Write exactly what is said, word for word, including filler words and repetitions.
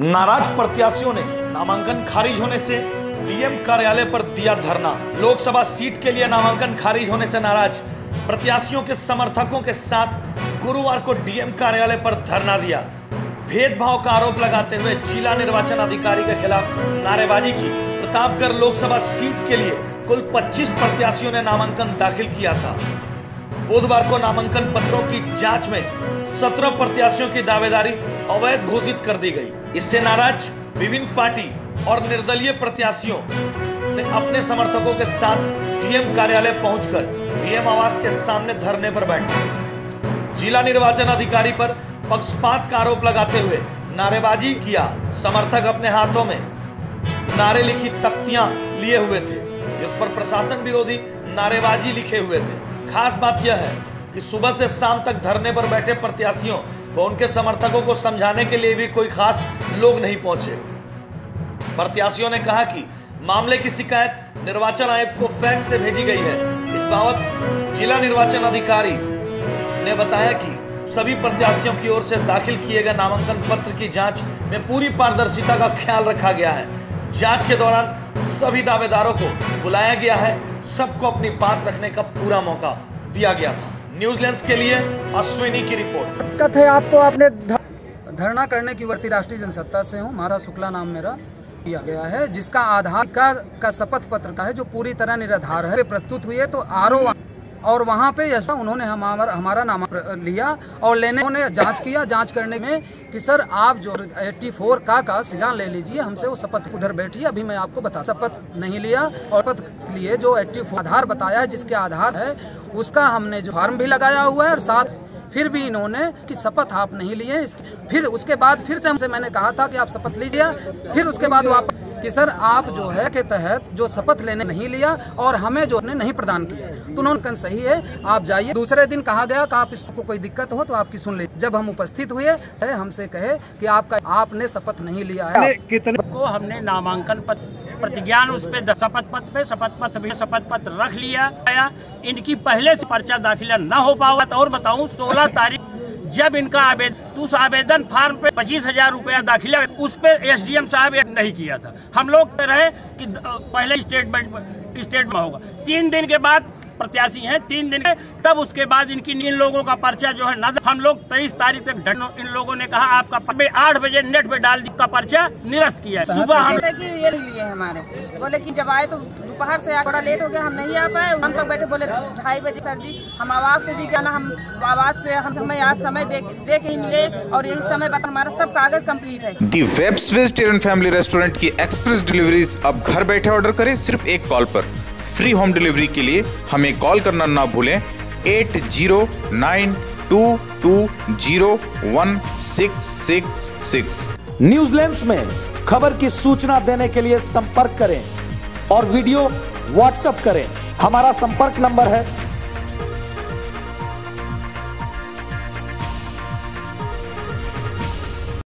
नाराज प्रत्याशियों ने नामांकन खारिज होने से डीएम कार्यालय पर दिया धरना। लोकसभा सीट के लिए नामांकन खारिज होने से नाराज प्रत्याशियों के समर्थकों के साथ गुरुवार को डीएम कार्यालय पर धरना दिया। भेदभाव का आरोप लगाते हुए जिला निर्वाचन अधिकारी के खिलाफ नारेबाजी की। प्रतापगढ़ लोकसभा सीट के लिए कुल पच्चीस प्रत्याशियों ने नामांकन दाखिल किया था। बुधवार को नामांकन पत्रों की जांच में सत्रह प्रत्याशियों की दावेदारी अवैध घोषित कर दी गई। इससे नाराज विभिन्न पार्टी और निर्दलीय प्रत्याशियों ने अपने समर्थकों के साथ डीएम कार्यालय पहुंचकर डीएम आवास के सामने धरने पर बैठे। जिला निर्वाचन अधिकारी पर पक्षपात का आरोप लगाते हुए नारेबाजी किया। समर्थक अपने हाथों में नारे लिखी तख्तियां लिए हुए थे, जिस पर प्रशासन विरोधी नारेबाजी लिखे हुए थे। खास बात यह है कि सुबह से शाम तक धरने पर बैठे प्रत्याशियों व उनके समर्थकों को समझाने के लिए भी कोई खास लोग नहीं पहुंचे। प्रत्याशियों ने कहा कि मामले की शिकायत निर्वाचन आयोग को फैक्स से भेजी गई है। इस बाबत जिला निर्वाचन अधिकारी ने बताया कि सभी प्रत्याशियों की ओर से दाखिल किए गए नामांकन पत्र की जांच में पूरी पारदर्शिता का ख्याल रखा गया है। जांच के दौरान सभी दावेदारों को बुलाया गया है। सबको अपनी बात रखने का पूरा मौका दिया गया था। न्यूजीलैंड के लिए अश्विनी की रिपोर्ट। दिक्कत है आपको, आपने धरना करने की वर्ती राष्ट्रीय जनसत्ता से हूँ। मारा शुक्ला नाम मेरा किया गया है, जिसका आधार का, का शपथ पत्र का है, जो पूरी तरह निराधार है। प्रस्तुत हुई है तो आरओ और वहाँ पे उन्होंने हमारा हमारा नाम लिया और लेने उन्होंने जांच किया। जांच करने में कि सर आप जो चौरासी का का सिगान ले लीजिए, हमसे वो शपथ उधर बैठिए, अभी मैं आपको बता। शपथ नहीं लिया और शपथ लिए जो चौरासी आधार बताया है, जिसके आधार है उसका हमने जो फॉर्म भी लगाया हुआ है और साथ फिर भी इन्होंने कि शपथ आप नहीं लिए। फिर उसके बाद फिर से हमसे मैंने कहा था कि आप शपथ लीजिए। फिर उसके बाद वापस कि सर आप जो है के तहत जो शपथ लेने नहीं लिया और हमें जो ने नहीं प्रदान किया, तो उन्होंने सही है आप जाइए। दूसरे दिन कहा गया कि आप इसको कोई दिक्कत हो तो आपकी सुन ले। जब हम उपस्थित हुए हमसे कहे कि आपका आपने शपथ नहीं लिया है। कितने को हमने नामांकन प्रतिज्ञान उस पे शपथ पत्र पे शपथ पत्र भी शपथ पत्र रख लिया। इनकी पहले से पर्चा दाखिला न हो पावा। और बताऊं सोलह तारीख जब इनका आवेदन उस आवेदन फार्म पे पच्चीस हजार रुपया दाखिला, उस पे एसडीएम साहब नहीं किया था। हम लोग रहे कि पहले स्टेटमेंट स्टेट में होगा। तीन दिन के बाद प्रत्याशी हैं, तीन दिन तब उसके बाद इनकी इन लोगों का पर्चा जो है न, हम लोग तेईस तारीख तक इन लोगों ने कहा आपका आठ बजे नेट पे डाल दी का पर्चा निरस्त किया है। सुबह हम ये लिए हमारे बोले कि जब आए तो दोपहर से थोड़ा लेट हो गया, हम नहीं आ पाए। हम तक बैठे बोले ढाई बजे सर जी हम आवाज पे भी गया ना, हम आवाज पे हम हमें आज समय दे दे के ही मिले और यही समय बाद हमारा सब कागज कंप्लीट है। The web Swiss and family restaurant की एक्सप्रेस डिलीवरीज अब घर बैठे ऑर्डर करें सिर्फ एक कॉल पर। फ्री होम डिलीवरी के लिए हमें कॉल करना ना भूलें eight zero nine two two zero one six six six. New Zealand में खबर की सूचना देने के लिए संपर्क करें और वीडियो व्हाट्सएप करें। हमारा संपर्क नंबर है